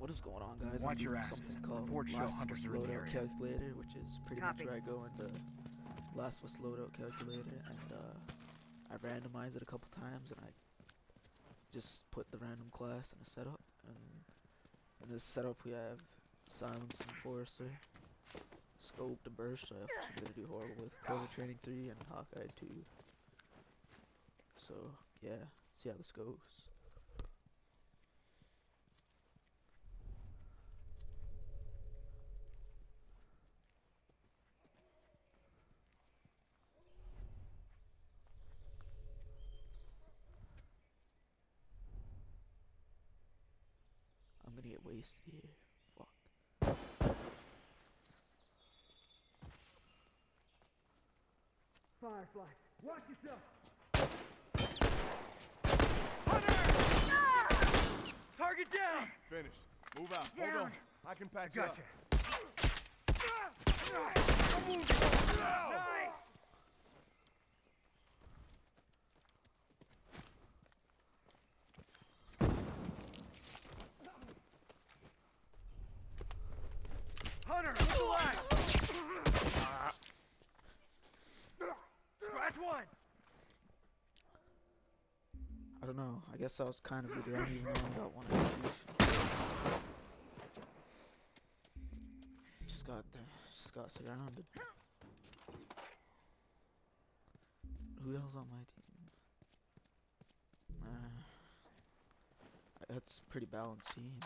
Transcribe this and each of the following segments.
What is going on, guys? Watch I'm your doing asses. something called Reports show Last of hunters Us are in the Loadout area. Calculator, which is pretty much Copy. where I go into Last of Us Loadout Calculator, and I randomize it a couple times, and I just put the random class in a setup. And in this setup, we have Silence and Forester, Scope and Burst, which I'm gonna do horrible with, Clover Training 3, and Hawkeye 2. So yeah, see how this goes. I'm gonna get wasted here. Fuck. Firefly, watch yourself! Hunter! Ah! Target down! Finished. Move out. Down. Hold on. I can patch you up. Nice! Hunter, relax! Scratch one! I don't know. I guess I was kind of good. I don't even know I got one execution. Just got surrounded. Who else on my team? That's pretty balanced teams.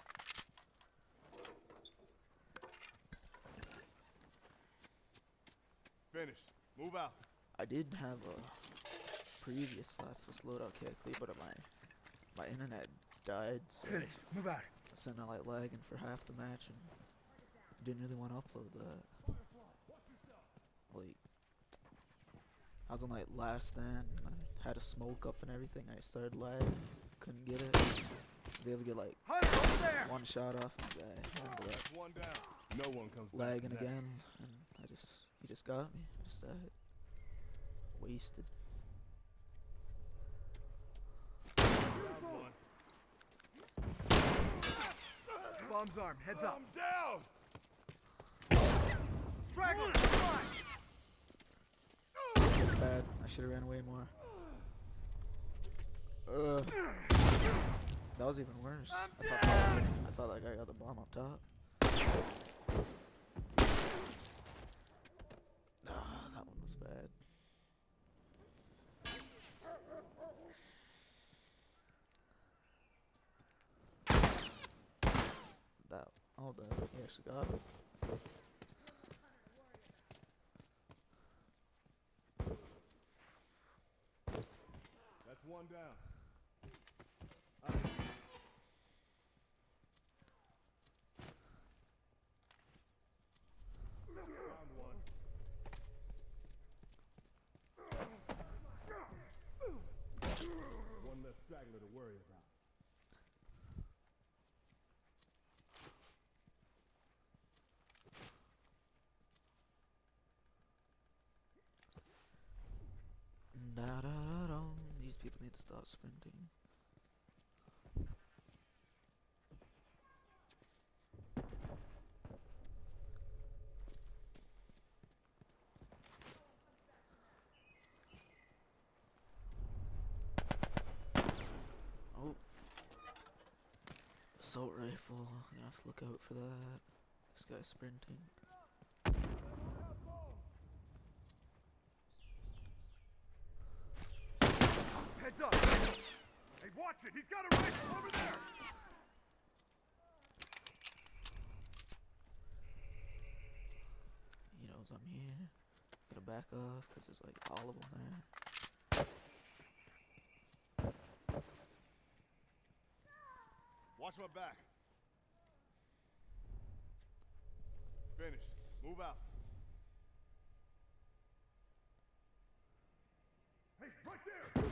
Finished. Move out. I did have a previous Last of Us Loadout calculator, but my internet died, so Finish. Move out. I was ended up like lagging for half the match, and didn't really want to upload that. Like, I was on like last stand, I had a smoke up and everything, I started lagging, couldn't get it. I was able to get like Hunter, over there! one shot off and die. I ended up One down. No one comes back. lagging from that. again, and he just got me. I just died. Wasted. Down one. Bomb's armed. Heads up. I'm down. Straggler! It's bad. I should have ran away more. That was even worse. I thought that guy got the bomb up top. That one was bad. He actually got it. That's one down. Round one. One less straggler to worry about. These people need to stop sprinting. Oh, assault rifle. You have to look out for that. This guy's sprinting. Heads up! Hey, watch it! He's got a rifle over there! He knows I'm here. Gonna back off because there's like all of them there. Watch my back. Finished. Move out. Hey, right there!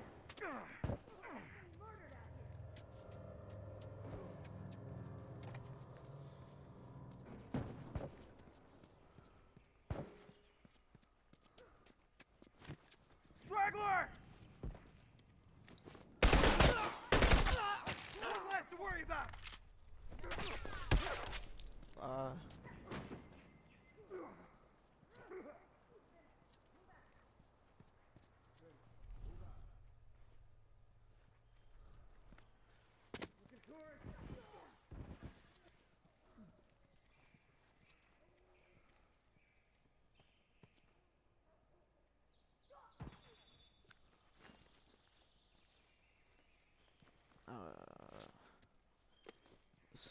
Straggler! One less to worry about!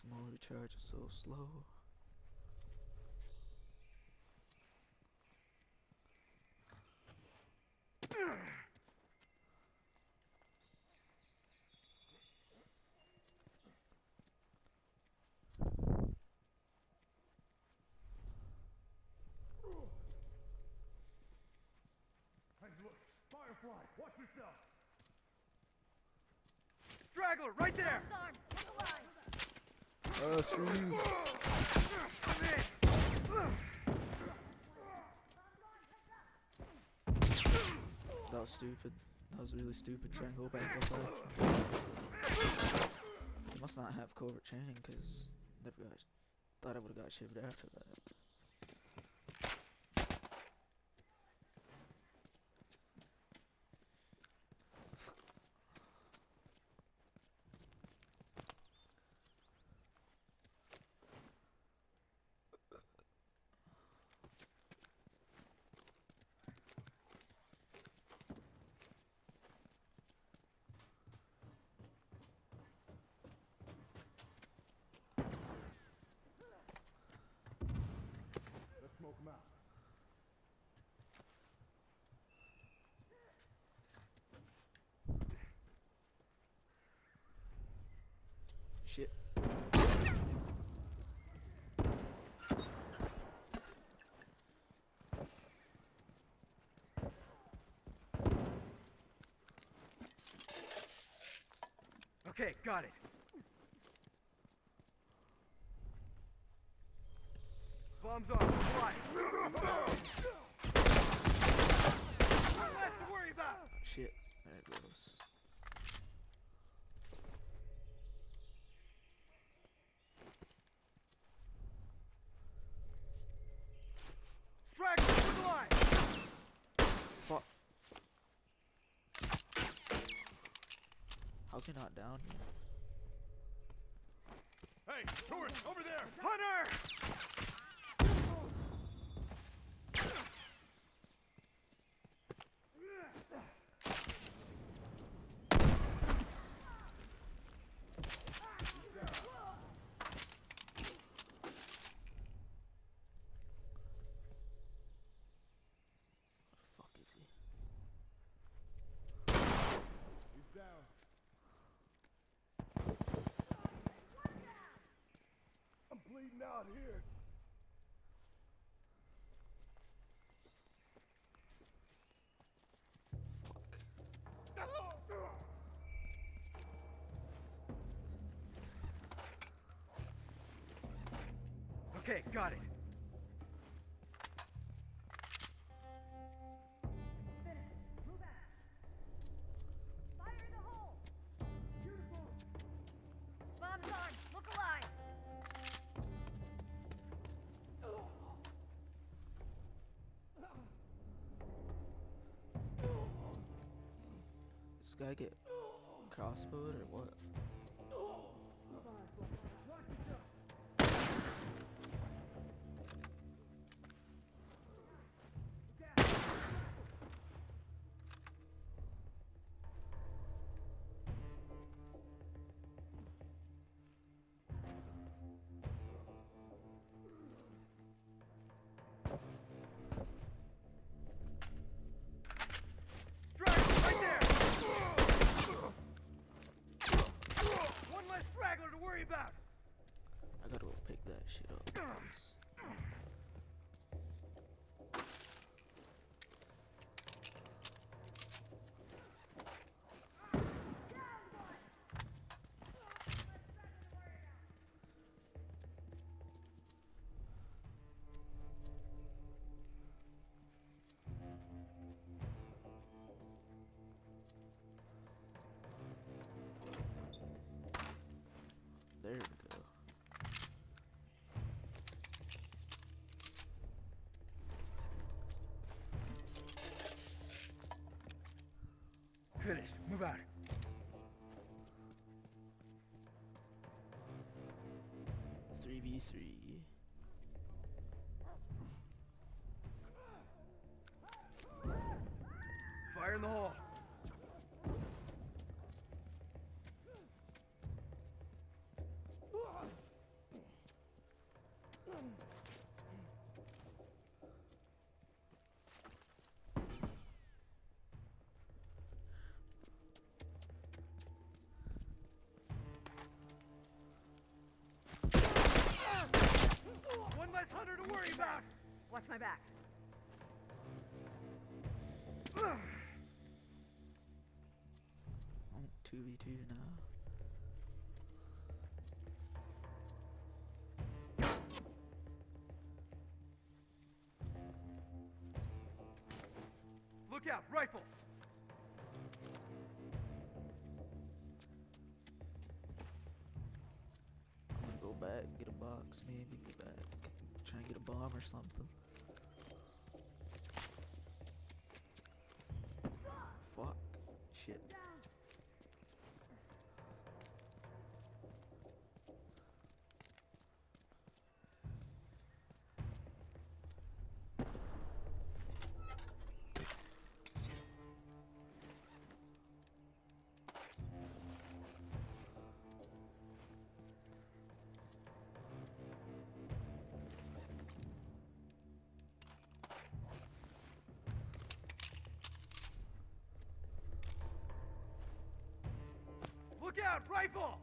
This mode recharge is so slow. Hey, look! Firefly! Watch yourself! Straggler, right there! Arm, look alive. Screw you. I'm in! That was stupid. That was really stupid. Try and go back outside. I must not have covert training because never got. Thought I would have got shivved after that. Let's smoke them out. Shit. Okay, got it. Bombs on, fly. One less to worry about. Shit. There it goes. Straggler, look alive. Fuck. How's he not down here? Hey, tourist, over there! Hunter! Where the fuck is he? He's down. I'm bleeding out here. Okay, got it. Move out. Fire in the hole. Bombs on, look alive. This guy get crossbowed or what? Straggler, right there! One less straggler to worry about. I gotta go pick that shit up. Please. There we go. Finished. Move out. 3v3. Fire in the hole. less hunter to worry about! Watch my back. Oh, 2v2 now. Look out, rifle! I'm gonna go back, get a box, maybe go back. Try and get a bomb or something. Fuck. Shit. Look out, rifle!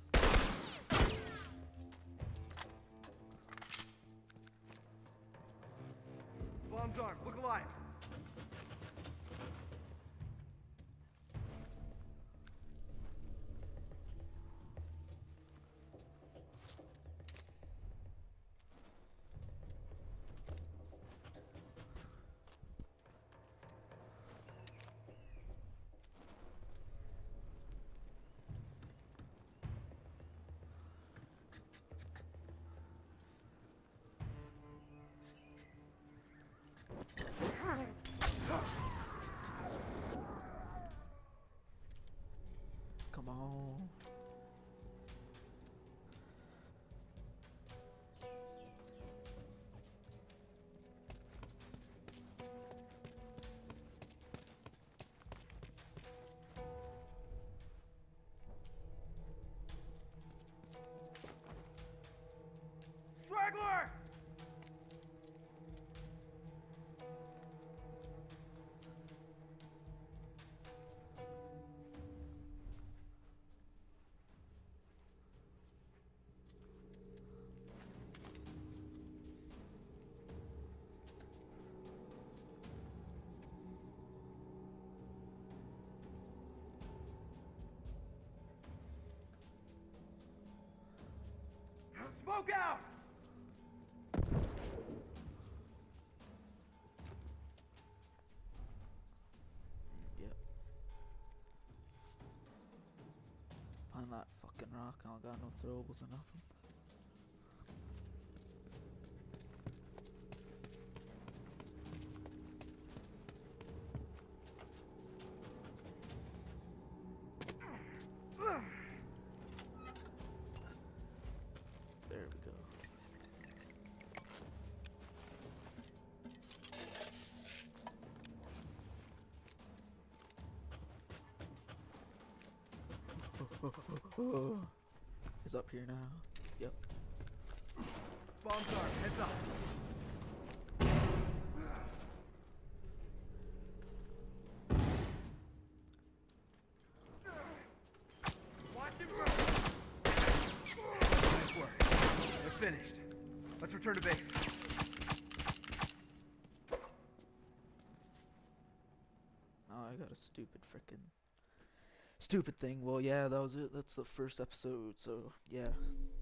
Bomb's armed, look alive! Come on. Straggler! Smoke out! Yep. Find that fucking rock. I don't got no throwables or nothing. There we go. He's up here now. Yep. Bomb's armed, heads up! Watch him run! Nice work. We're finished. Let's return to base. Oh, I got a stupid thing. Well, yeah, that was it. That's the first episode. So, yeah.